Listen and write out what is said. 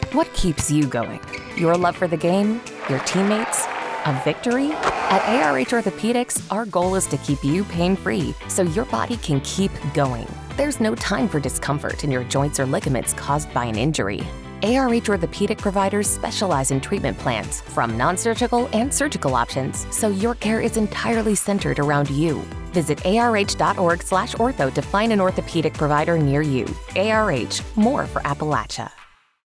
What keeps you going? Your love for the game? Your teammates? A victory? At ARH Orthopedics, our goal is to keep you pain-free so your body can keep going. There's no time for discomfort in your joints or ligaments caused by an injury. ARH Orthopedic providers specialize in treatment plans, from non-surgical and surgical options, so your care is entirely centered around you. Visit arh.org/ortho to find an orthopedic provider near you. ARH, more for Appalachia.